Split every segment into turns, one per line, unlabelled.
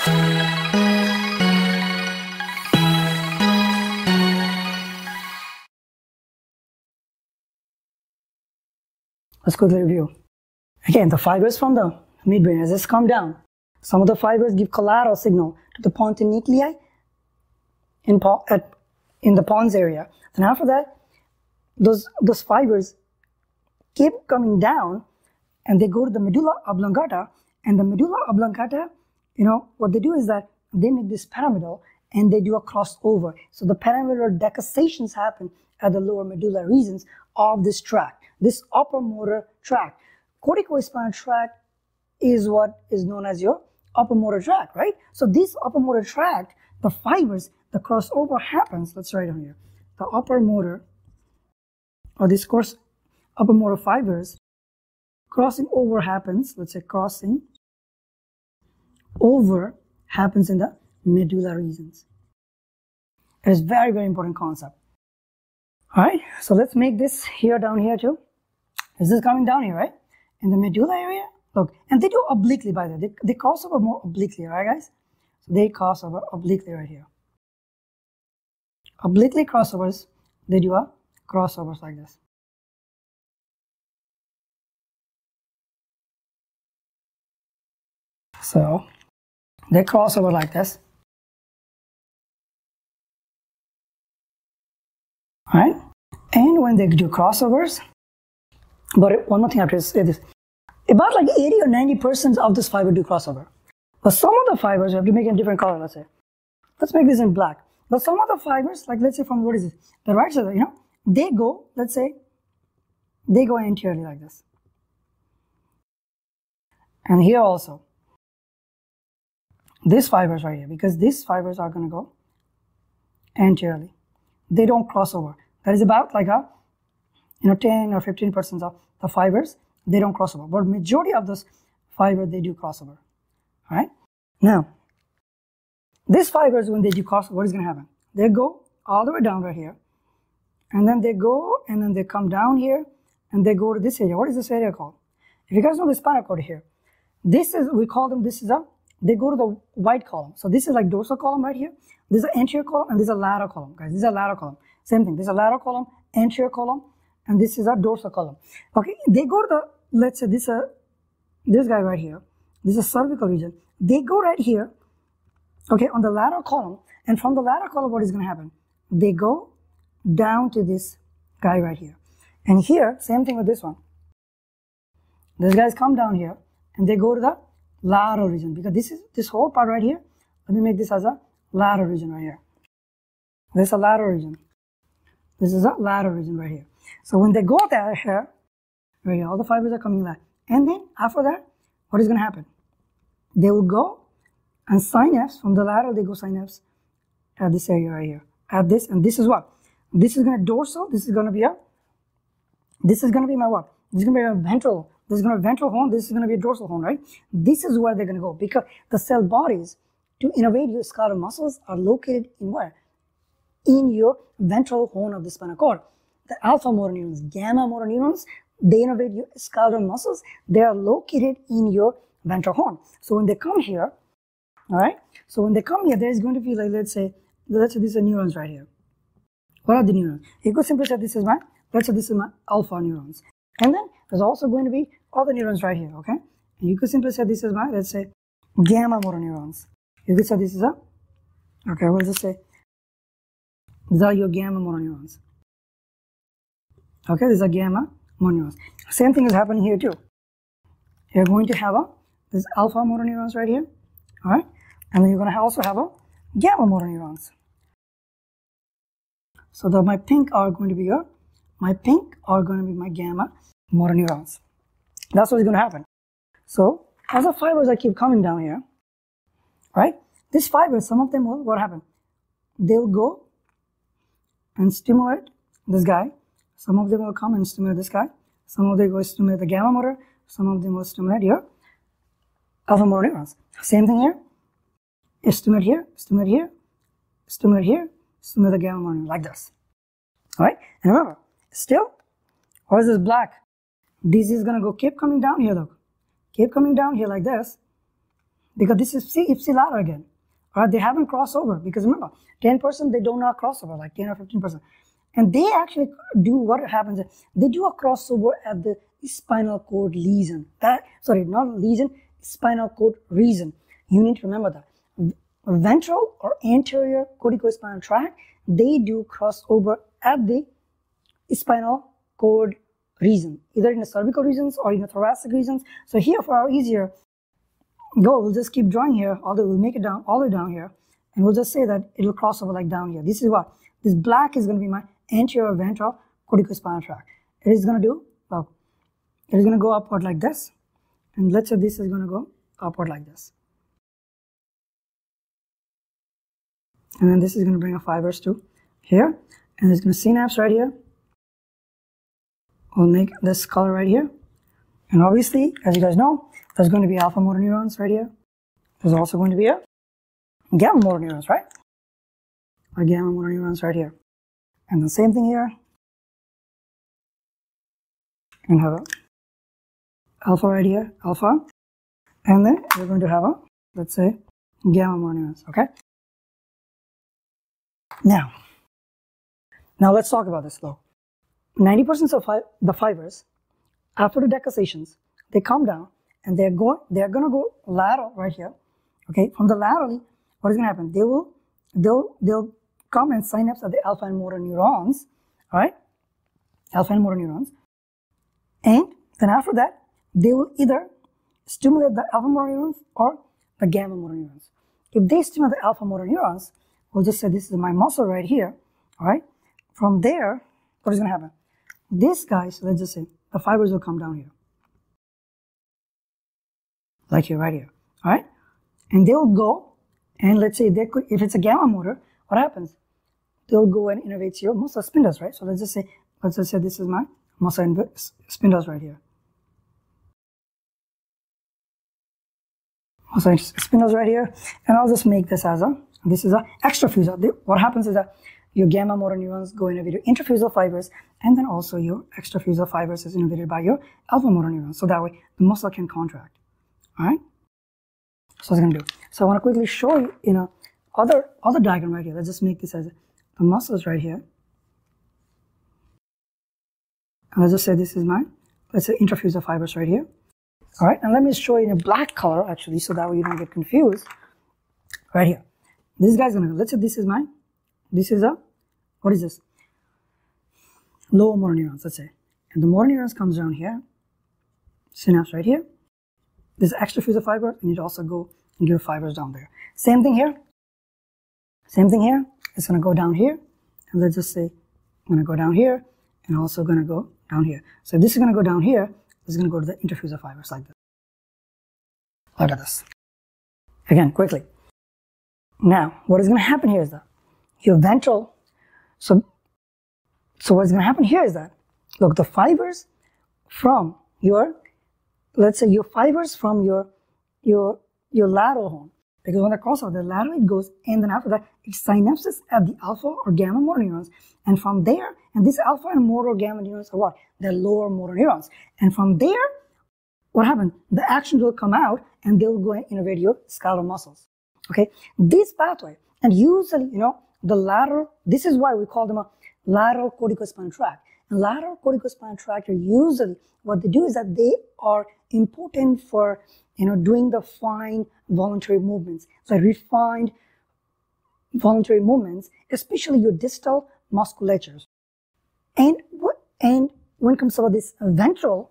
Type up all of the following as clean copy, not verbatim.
Let's quickly review. Again, the fibers from the midbrain, as this come down, some of the fibers give collateral signal to the pontine nuclei in the pons area. And after that, those fibers keep coming down and they go to the medulla oblongata. And the medulla oblongata, what they do is that they make this pyramidal and they do a crossover. So the pyramidal decussations happen at the lower medulla regions of this tract, this upper motor tract. Corticospinal tract is what is known as your upper motor tract, right? So this upper motor tract, the fibers, the crossover happens. Let's write down here. The upper motor, or this course, upper motor fibers, crossing over happens. Let's say crossing over happens in the medulla regions. It is very, very important concept. All right, so let's make this here down here too. This is coming down here, right? In the medulla area, look, and they do obliquely by the way. They cross over more obliquely, right, guys? So they cross over obliquely right here. Obliquely crossovers, they do a crossovers like this. So they cross over like this. All right? And when they do crossovers, but one more thing I have to say this. About like 80 or 90% of this fiber do crossover. But some of the fibers, we have to make it in a different color, let's say. Let's make this in black. But some of the fibers, like let's say from, what is it? The right side, they go, let's say, they go anteriorly like this. And here also. These fibers right here, because these fibers are going to go anteriorly. They don't cross over. That is about like a 10 or 15% of the fibers, they don't cross over. But majority of those fibers, they do crossover. All right? Now, these fibers, when they do crossover, what is going to happen? They go all the way down right here. And then they go, and then they come down here, and they go to this area. What is this area called? If you guys know the spinal cord here, this is, we call them, they go to the white column. So this is like dorsal column right here. This is an anterior column, and this is a lateral column, guys. This is a lateral column. Same thing. This is a lateral column, anterior column, and this is a dorsal column. Okay, they go to the, let's say this guy right here. This is cervical region. They go right here, okay, on the lateral column, and from the lateral column, what is going to happen? They go down to this guy right here. And here, same thing with this one. These guys come down here, and they go to the lateral region, because this whole part right here, let me make this as a lateral region right here. This is a lateral region. This is a lateral region right here. So when they go there here, right here, all the fibers are coming like, and then after that, what is going to happen? They will go and synapse from the lateral. They go synapse at this area right here, at this, and this is what? This is going to dorsal. This is going to be my what? This is going to be a ventral. This is going to be a ventral horn. This is going to be a dorsal horn, right? This is where they're going to go, because the cell bodies to innervate your skeletal muscles are located in where? In your ventral horn of the spinal cord. The alpha motor neurons, gamma motor neurons, they innervate your skeletal muscles. They are located in your ventral horn. So when they come here, all right? So when they come here, there is going to be like, let's say these are neurons right here. What are the neurons? You could simply say this is my alpha neurons. And then there's also going to be other neurons right here, okay? And you could simply say this is my, let's say, gamma motor neurons. You could say this is we'll just say, these are your gamma motor neurons. Okay, these are gamma motor neurons. Same thing is happening here too. You're going to have this alpha motor neurons right here, all right? And then you're going to also have gamma motor neurons. So my pink are going to be my gamma motor neurons. That's what's going to happen. So as the fibers that keep coming down here, right? These fibers, some of them will, what happen? They will go and stimulate this guy. Some of them will come and stimulate this guy. Some of them will stimulate the gamma motor. Some of them will stimulate your alpha motor neurons. Same thing here. Stimulate here, stimulate here, stimulate here, stimulate the gamma motor neuron, like this. All right? And remember, still, what is this black? This is going to keep coming down here, look. Keep coming down here like this. because this is ipsilateral again. All right, they haven't crossed over because remember, 10% they do not cross over, like 10 or 15%. And they actually do what happens. They do a crossover at the spinal cord lesion. Not lesion, spinal cord region. You need to remember that. Ventral or anterior corticospinal tract, they do crossover at the spinal cord region, either in the cervical regions or in the thoracic regions. So here, for our easier goal, we'll just keep drawing here, although we'll make it down all the way down here, and we'll just say that it'll cross over like down here. This is what? This black is going to be my anterior ventral corticospinal tract. It is going to do, well, it is going to go upward like this, and let's say this is going to go upward like this. And then this is going to bring a fibers to here, and it's going to synapse right here. We'll make this color right here. And obviously, as you guys know, there's going to be alpha motor neurons right here. There's also going to be a gamma motor neurons, right? Or gamma motor neurons right here. And the same thing here. You can have a alpha right here, alpha. And then we're going to have a, let's say, gamma motor neurons, okay? Now let's talk about this though. 90% of the fibers, after the decussations, they come down and they're going to go lateral right here. Okay, from the laterally, what is going to happen? They'll come and synapse at the alpha and motor neurons, all right? Alpha and motor neurons. And then after that, they will either stimulate the alpha motor neurons or the gamma motor neurons. If they stimulate the alpha motor neurons, we'll just say this is my muscle right here, all right? From there, what is going to happen? This guys, let's just say, the fibers will come down here. Like here, right here, all right? And they'll go, and let's say they could, if it's a gamma motor, what happens? They'll go and innervate your muscle spindles, right? So let's just say this is my muscle spindles right here. Muscle spindles right here, and I'll just make this as this is a extrafusal. What happens is that your gamma motor neurons go innervate your intrafusal fibers, and then also your extrafusal fibers is innervated by your alpha motor neurons. So that way the muscle can contract. All right. So what's going to do? So I want to quickly show you, other diagram right here. Let's just make this as the muscles right here. And let's just say this is my, let's say, intrafusal fibers right here. All right. And let me show you in a black color actually, so that way you don't get confused. Right here. This guy's going to go. Let's say this is my, this is a, what is this? Lower motor neurons, let's say. And the motor neurons comes down here. Synapse right here. This extrafusal fiber, and it also go and give fibers down there. Same thing here. Same thing here. It's going to go down here. And let's just say, I'm going to go down here, and also going to go down here. So this is going to go down here. This is going to go to the intrafusal fibers like this. Look at this. Again, quickly. Now, what is going to happen here is that your ventral, so what's going to happen here is that, look, the fibers from your, let's say your fibers from your lateral horn, because when they cross over, the lateral it goes, and then after that, it synapses at the alpha or gamma motor neurons, and from there, and this alpha and motor gamma neurons are what? They're lower motor neurons, and from there, what happens? The actions will come out, and they'll go and innervate your skeletal muscles. Okay, this pathway, and usually, the lateral, this is why we call them a lateral corticospinal tract. And lateral corticospinal tract are usually, what they do is that they are important for, doing the fine voluntary movements. So refined voluntary movements, especially your distal musculatures. And when it comes to this ventral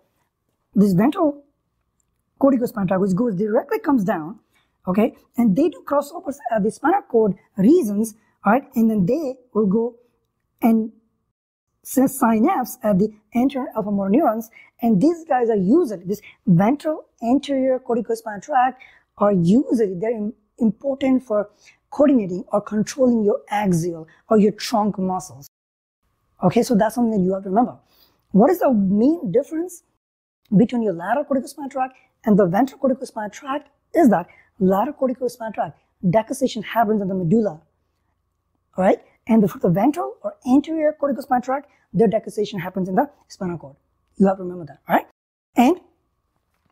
corticospinal tract, which comes down, okay, and they do crossovers at the spinal cord regions, all right, and then they will go and synapse at the anterior alpha motor neurons, and these guys are usually, this ventral anterior corticospinal tract are usually, they're important for coordinating or controlling your axial or your trunk muscles. Okay, so that's something that you have to remember. What is the main difference between your lateral corticospinal tract and the ventral corticospinal tract is that lateral corticospinal tract, decussation happens in the medulla, all right? And for the ventral or anterior corticospinal tract, their decussation happens in the spinal cord. You have to remember that, all right?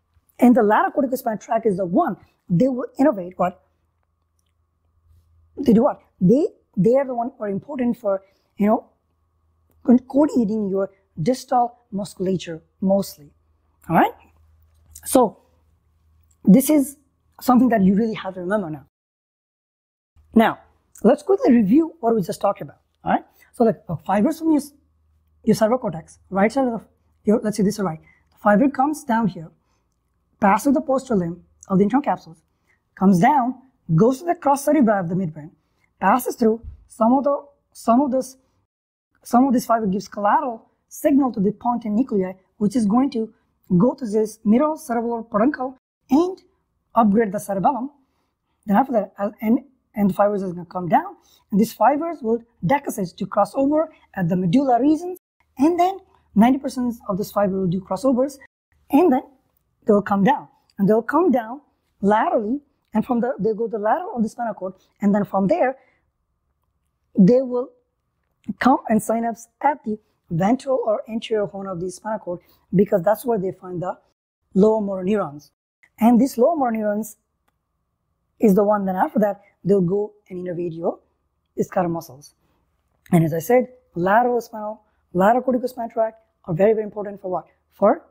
And the lateral corticospinal tract is the one, they will innervate what? They do what? They are the one who are important for, coordinating your distal musculature mostly. All right? So this is something that you really have to remember now. Now, let's quickly review what we just talked about. All right? So the fibers from your cervical cortex, right side of let's say this is right. The fiber comes down here, passes the posterior limb of the internal capsules, comes down, goes to the cross cerebri of the midbrain, passes through some of this fiber gives collateral signal to the pontine nuclei, which is going to go to this middle cerebellar peduncle and upgrade the cerebellum. Then after that, and the fibers is going to come down, and these fibers will decussate to cross over at the medulla regions, and then 90% of this fiber will do crossovers, and then they will come down, and they'll come down laterally, and from there they go to the lateral of the spinal cord, and then from there they will come and synapse at the ventral or anterior horn of the spinal cord, because that's where they find the lower motor neurons. And these lower motor neurons is the one, then after that they'll go and innervate your ischiatal muscles. And as I said, lateral corticospinal tract are very, very important for what? For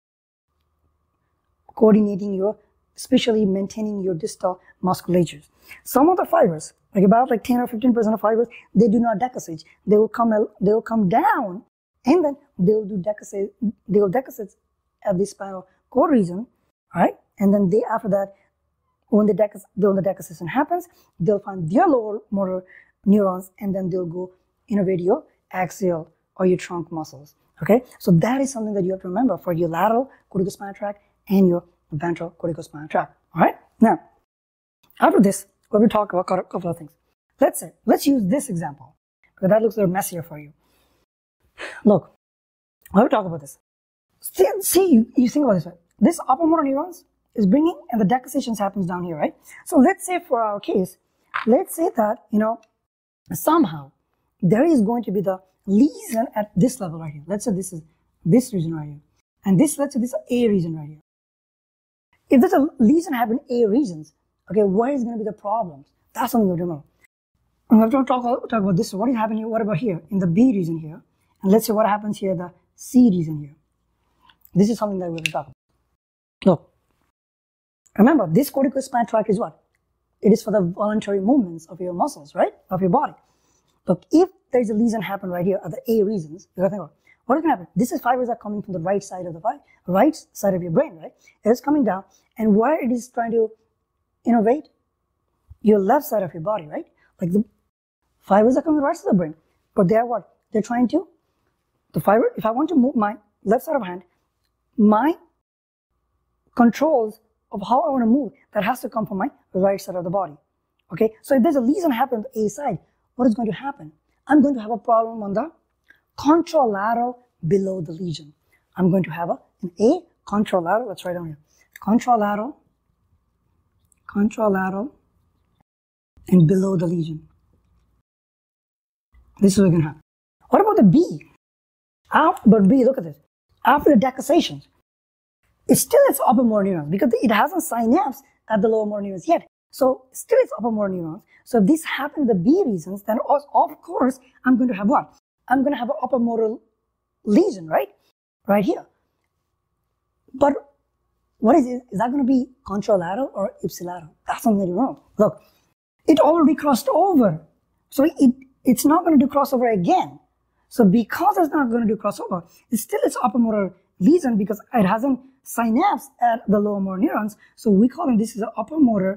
coordinating especially maintaining your distal musculatures. Some of the fibers, about 10 or 15% of fibers, they do not decussate. They will come down, and then they will decussate at the spinal cord region, right? And then after that, when the decussation happens, they'll find their lower motor neurons, and then they'll go innervate your axial or your trunk muscles. Okay, so that is something that you have to remember for your lateral corticospinal tract and your ventral corticospinal tract. All right, now after this, we will talk about a couple of things. Let's use this example, because that looks a little messier for you. Look, I will talk about this. See, you think about this, right? This upper motor neurons is bringing, and the decussations happens down here, right? So let's say for our case, let's say that, somehow there is going to be the lesion at this level right here. Let's say this is this region right here. And let's say this is A region right here. If there's a lesion happen in A regions, okay, what is going to be the problems? That's something you have to remember. And we have to talk about this. What is happening here? What about here in the B region here? And let's say what happens here, the C region here. This is something that we have to talk about. Look, remember, this corticospinal tract is what? It is for the voluntary movements of your muscles, right? Of your body. Look, if there's a lesion happen right here at the A regions, you gotta think about what is going to happen. This is fibers are coming from the right side of your brain, right? It is coming down, and where it is trying to innervate your left side of your body, right? Like the fibers are coming from the right side of the brain, but they're what? They're trying to if I want to move my left side of hand, my controls of how I want to move, that has to come from my right side of the body. Okay, so if there's a lesion happen on the A side, what is going to happen? I'm going to have a problem on the contralateral below the lesion. I'm going to have an A contralateral, let's write down here. Contralateral, and below the lesion. This is what's going to happen. What about the B? But B, look at this. After the decussation, it's upper motor neurons, because it hasn't synapsed at the lower motor neurons yet. So still it's upper motor neurons. So if this happens in the B regions, then of course I'm going to have what? I'm going to have an upper motor lesion, right? Right here. But what is it? Is that going to be contralateral or ipsilateral? That's something you know. Look, it already crossed over. So it's not going to do crossover again. So because it's not going to do crossover, it's upper motor lesion, because it hasn't synapsed at the lower motor neurons. So we call it, this is an upper motor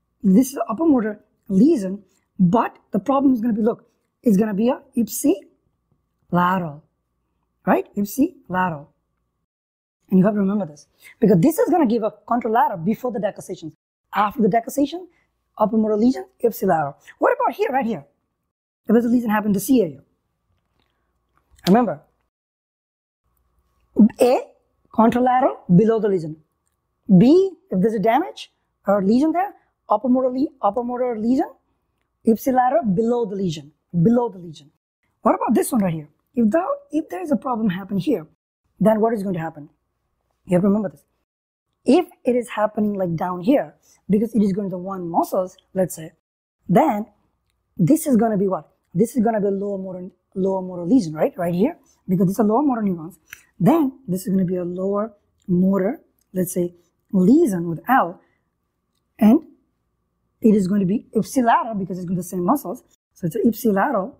lesion. But the problem is going to be, look, it's going to be a ipsilateral, right? Ipsilateral. And you have to remember this, because this is going to give a contralateral before the decussation. After the decussation, upper motor lesion, ipsilateral. What about here, right here? If there's a lesion happen in the C area. Remember, A, contralateral, below the lesion. B, if there's a damage or lesion there, upper motor lesion, ipsilateral, below the lesion. What about this one right here? If there is a problem happen here, then what is going to happen? You have to remember this. If it is happening like down here, because it is going to the one muscles, let's say, then this is going to be what? This is going to be a lower motor lesion, right? Right here, because these are lower motor neurons. Then this is going to be a lower motor, let's say, lesion with L, and it is going to be ipsilateral because it's going to the same muscles. So it's ipsilateral,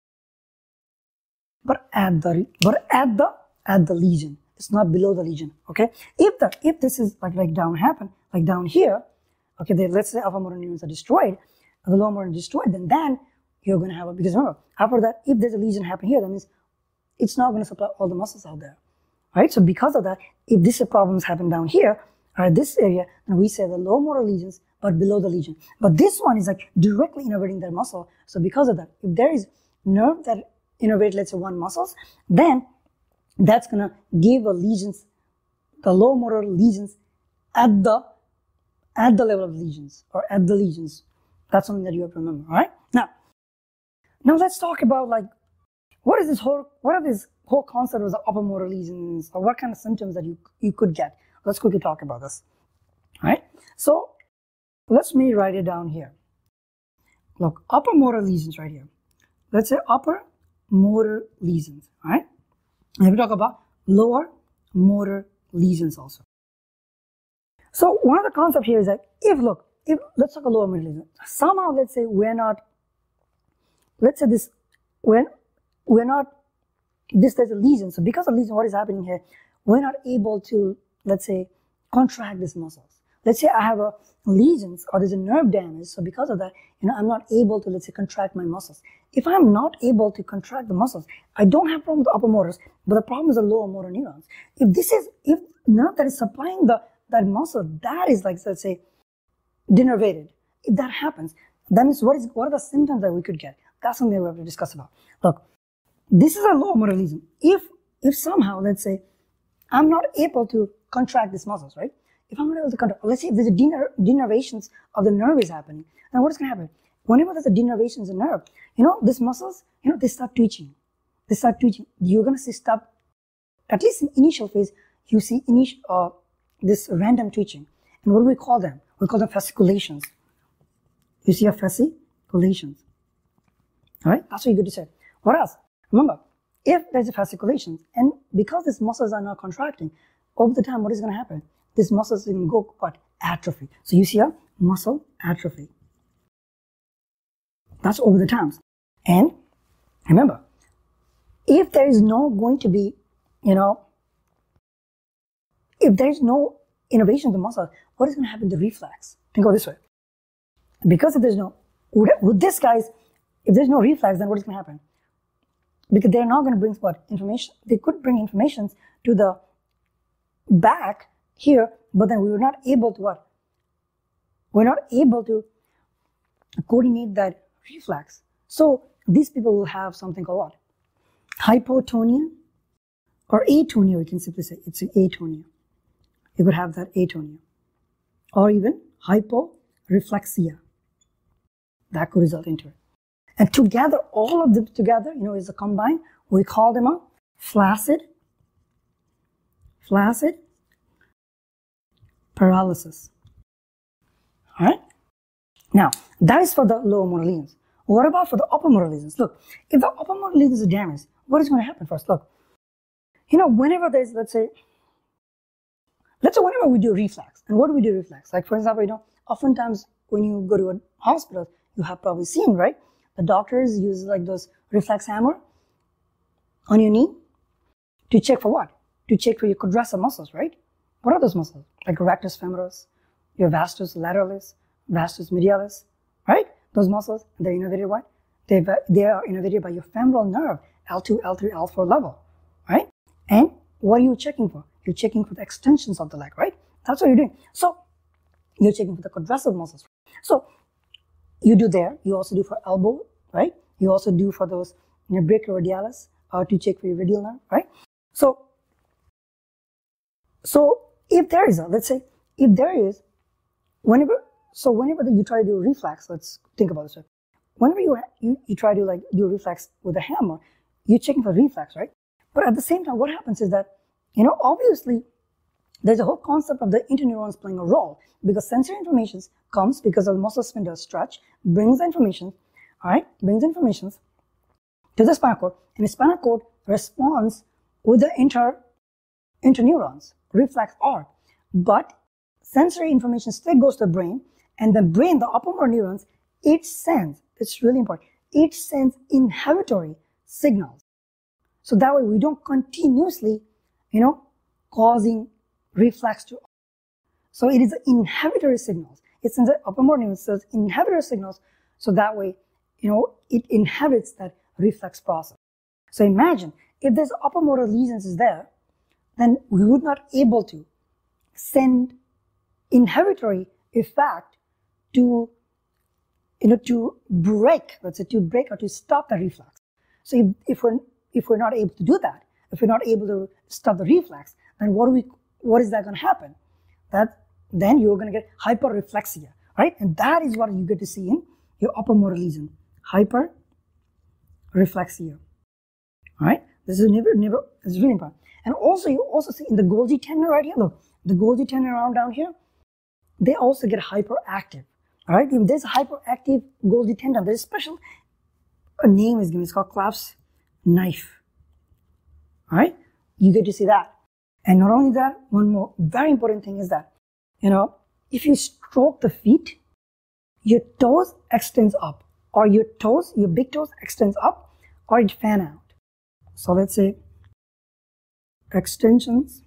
but at the lesion. It's not below the lesion. Okay. If this is like down here, okay, then let's say alpha motor neurons are destroyed, the lower motor is destroyed, then you're going to have because remember, after that, if there's a lesion happening here, that means it's not going to supply all the muscles out there, right? So because of that, if this problems happen down here or this area, then we say the low motor lesions, but below the lesion. But this one is like directly innervating their muscle. So because of that, if there is nerve that innervate, let's say one muscles, then that's going to give the low motor lesions at the level of lesions or at the lesions. That's something that you have to remember, all right? Now let's talk about like, what are this whole concept of the upper motor lesions, or what kind of symptoms that you could get. Let's quickly talk about this, all right? So let me write it down here. Look, upper motor lesions right here. Let's say upper motor lesions, all right? And we talk about lower motor lesions also. So one of the concepts here is that let's talk about lower motor lesions. Somehow, let's say there's a lesion. So because of lesion, what is happening here? We're not able to, let's say, contract these muscles. Let's say I have a lesions or there's a nerve damage. So because of that, I'm not able to, let's say, contract my muscles. If I'm not able to contract the muscles, I don't have problem with the upper motors, but the problem is the lower motor neurons. If nerve that is supplying that muscle, that is like, let's say, denervated. If that happens, that means what are the symptoms that we could get? That's something we have to discuss about. Look, this is a lower motor lesion. If somehow, let's say, I'm not able to contract these muscles, right? If I'm not able to contract, let's say if there's a denervations of the nerve is happening, then what is going to happen? Whenever there's a denervations in nerve, these muscles, they start twitching. You're going to see stop, at least in initial phase, you see this random twitching. And what do we call them? We call them fasciculations. You see a fasciculations. All right, that's what you're going to say. What else? Remember, if there's a fasciculations, and because these muscles are not contracting, over the time, what is going to happen? These muscles are going to go what? Atrophy. So you see a muscle atrophy. That's over the times. And remember, if there is no going to be, if there is no innervation of the muscle, what is going to happen to reflex? Think of it this way. Because if there's no, with this guys, if there's no reflex, then what is going to happen? Because they're not going to bring what? Information. They could bring information to the back here, but then we were not able to what? We're not able to coordinate that reflex. So these people will have something called what? Hypotonia or atonia, we can simply say it's atonia. You could have that atonia. Or even hyporeflexia. That could result into it. And together, all of them together, is a combine. We call them a flaccid paralysis. All right? Now, that is for the lower motor lesions. What about for the upper motor lesions? Look, if the upper motor lesions are damaged, what is going to happen first? Look, whenever there's, let's say whenever we do reflex, and what do we do reflex? Like, for example, oftentimes when you go to a hospital, you have probably seen, right? The doctors use like those reflex hammer on your knee to check for what? To check for your quadriceps muscles, right? What are those muscles? Like rectus femoris, your vastus lateralis, vastus medialis, right? Those muscles, they're innervated what? They are innervated by your femoral nerve, L2, L3, L4 level, right? And what are you checking for? You're checking for the extensions of the leg, right? That's what you're doing. So you're checking for the quadriceps muscles. So you do there. You also do for elbow, right? You also do for those brachioradialis to check for your radial nerve, right? So if there is whenever you try to do a reflex, let's think about this. Whenever you try to do a reflex with a hammer, you're checking for reflex, right? But at the same time, what happens is that, obviously There's a whole concept of the interneurons playing a role, because sensory information comes because of the muscle sphincter stretch, brings the information, all right, brings information to the spinal cord, and the spinal cord responds with the interneurons, reflex arc. But sensory information still goes to the brain, and the brain, the upper motor neurons, it sends, it's really important, it sends inhibitory signals. So that way we don't continuously, causing reflex to. So it is inhibitory signals. It sends the upper motor neurons, so it's inhibitory signals. So that way, it inhibits that reflex process. So imagine if this upper motor lesions is there, then we would not able to send inhibitory effect to, to break, let's say to break or to stop the reflex. So if we're not able to do that, if we're not able to stop the reflex, then what is that going to happen? Then you're going to get hyperreflexia, right? And that is what you get to see in your upper motor lesion, hyperreflexia. All right, this is it's really important. And also you also see in the Golgi tendon right here. Look, the Golgi tendon around down here, they also get hyperactive. All right, if there's a hyperactive Golgi tendon, there's a special name is given. It's called Clapp's knife. All right, you get to see that. And not only that, one more very important thing is that, if you stroke the feet, your toes extends up, or your big toes extends up, or it fan out. So let's say extensions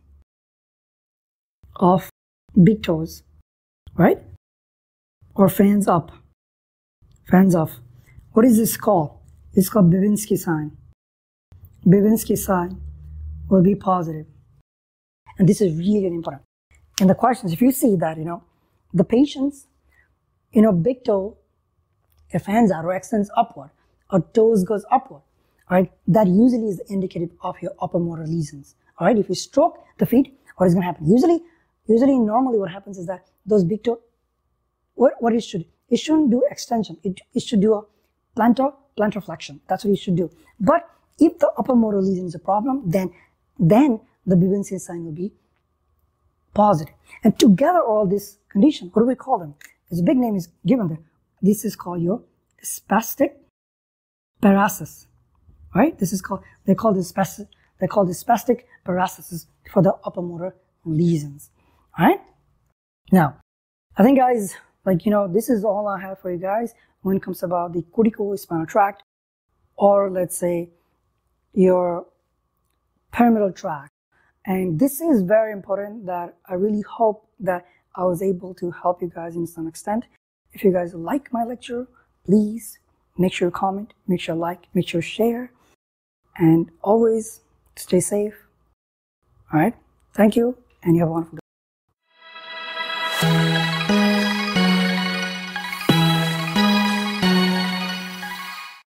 of big toes, right? Or fans up, fans off. What is this called? It's called Babinski sign. Babinski sign will be positive. And this is really, really important. And the questions, if you see that, the patient's, big toe, if fans out or extends upward, or toes goes upward, all right, that usually is indicative of your upper motor lesions. All right, if you stroke the feet, what is going to happen? Usually, normally what happens is that those big toe, what it shouldn't do extension. It should do a plantar flexion. That's what it should do. But if the upper motor lesion is a problem, then the Babinski sign will be positive. And together all this condition, what do we call them? This big name is given there. This is called your spastic paralysis. Right? They call this spastic paralysis for the upper motor lesions. All right? Now, I think guys, this is all I have for you guys when it comes about the corticospinal tract, or let's say your pyramidal tract. And this is very important, that I really hope that I was able to help you guys in some extent. If you guys like my lecture, please make sure you comment, make sure you like, make sure you share, and always stay safe. All right. Thank you, and you have a wonderful day.